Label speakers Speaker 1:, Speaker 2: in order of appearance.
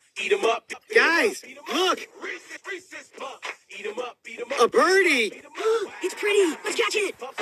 Speaker 1: Eat 'em up. Guys, look. A birdie.
Speaker 2: It's pretty. Let's catch it.